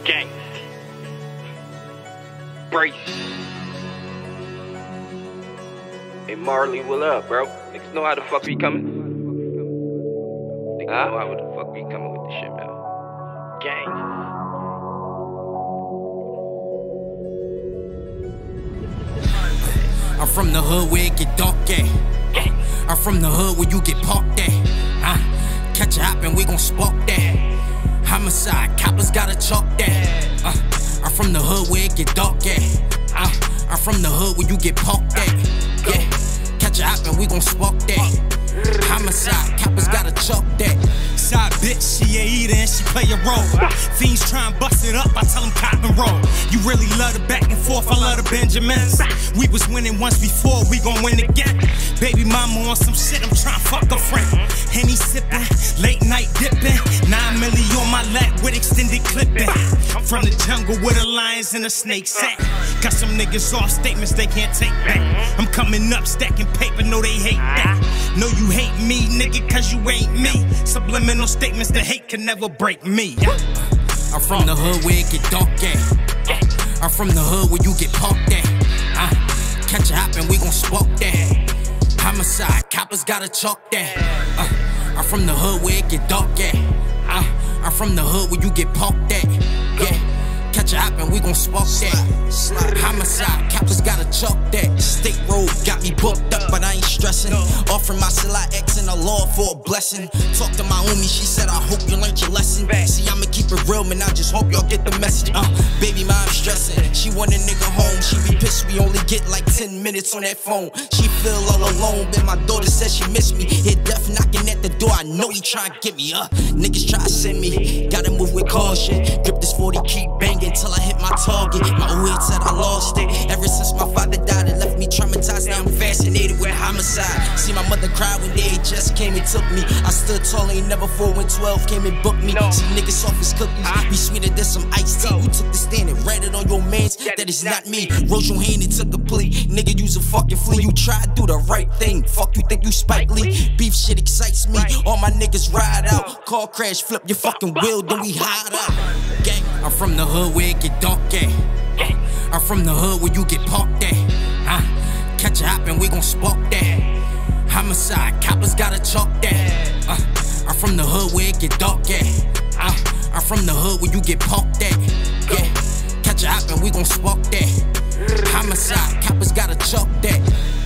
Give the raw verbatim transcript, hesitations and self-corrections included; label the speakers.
Speaker 1: Gang. Brace. Hey Marley, what up, bro? Niggas know how the fuck we coming? Niggas huh? know how the fuck we coming with this shit, man. Gang.
Speaker 2: I'm from the hood where it get dark at. I'm from the hood where you get parked at. Uh, catch a hop and we gon' spark that. Homicide, coppers gotta chalk that. Uh, I'm from the hood where it get dark at. Uh, I'm from the hood where you get parked at. Yeah, catch a hop and we gon' spark that. Homicide, coppers gotta chalk that.
Speaker 3: Side bitch, she a eater and she play a role. Fiends try and bust it up, I tell them cop and roll. You really love the back and forth, I love the Benjamins. We was winning once before, we gon' win again. Baby mama on some shit, I'm trying to fuck a friend. Henny sippin', late night dippin'. Nine milli on my lap with extended clipping. From the jungle where the lions and the snakes at. Got some niggas off statements they can't take back. I'm coming up stacking paper, know they hate that. Know you hate me, nigga, cause you ain't me. Subliminal statements that hate can never break me.
Speaker 2: I'm from the hood where it get dark at. I'm from the hood where you get parked at. Uh, catch a hop and we gon' spark that. Homicide, coppers gotta chalk that. Uh, I'm from the hood where it get dark at. Uh, I'm from the hood where you get parked at. Yeah, catch a hop and we gon' spark that. Homicide, coppers gotta chalk that. State road got me booked up, but I ain't stressing. Offering my Silla X and the law for a blessing. Talk to my homie, she said, I hope you learned your lesson. See, I'ma keep it real, man, I just hope y'all get the message. Uh, baby, mom stressing. She want a nigga home. She be pissed, we only get like ten minutes on that phone. She feel all alone, but my daughter said she miss me. Hit death knocking at the door, I know he try to get me up. Niggas try to send me, gotta move with caution. Grip this forty, keep banging till I hit my target. My old head said I lost it. Ever since my father died, it left me traumatized. Now I'm fascinated with homicide. See my mother cry when they just came and took me. I stood tall, ain't never fall when twelve came and booked me. See niggas soft as cookies, be sweeter than some iced tea. You took the stand and read it on your mans, that is not me. Rose your hand and took a plea. Nigga, use a fucking flea. You try to do the right thing. Fuck you think you Spike Lee? Beef shit excites me. All my niggas ride out. Car crash, flip your fucking wheel, then we hide out. Gang. I'm from the hood where it get dark at. I'm from the hood where you get parked at. Uh, catch a hop and we gon' spark that. Homicide, coppers gotta chalk that. Uh, I'm from the hood where it get dark at. Uh, I'm from the hood where you get parked at. Yeah, catch a hop and we gon' spark that. Homicide, coppers gotta chalk that.